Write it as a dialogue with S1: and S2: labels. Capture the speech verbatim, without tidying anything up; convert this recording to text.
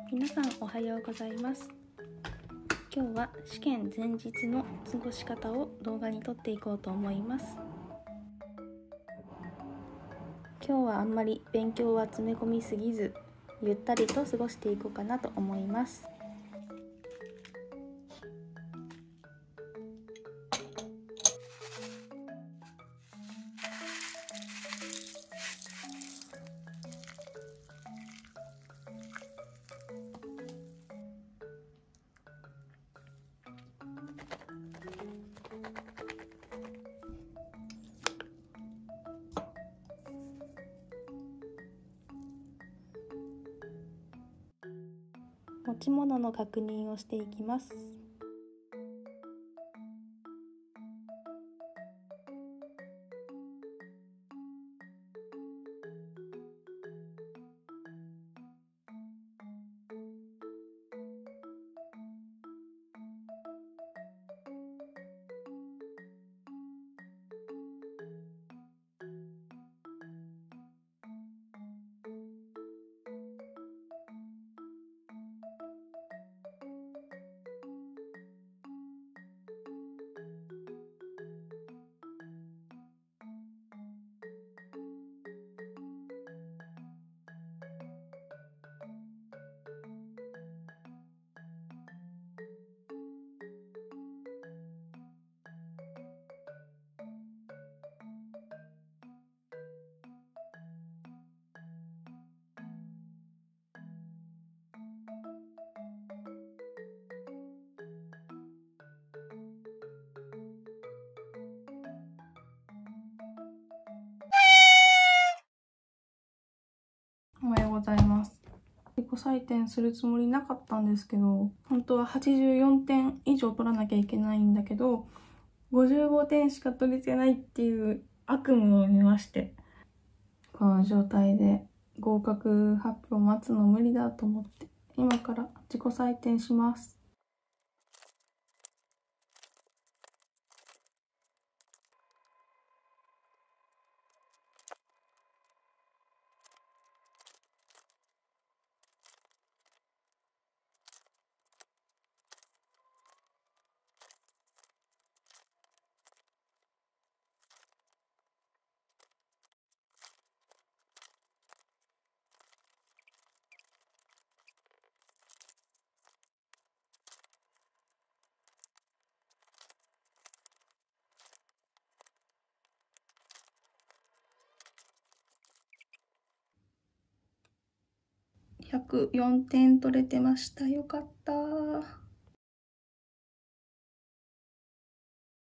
S1: 皆さんおはようございます。今日は試験前日の過ごし方を動画に撮っていこうと思います。今日はあんまり勉強は詰め込みすぎず、ゆったりと過ごしていこうかなと思います。持ち物の確認をしていきます。おはようございます。自己採点するつもりなかったんですけど、本当ははちじゅうよんてん以上取らなきゃいけないんだけど、ごじゅうごてんしか取れてないっていう悪夢を見まして、この状態で合格発表待つの無理だと思って、今から自己採点します。ひゃくよんてん取れてました。よかった。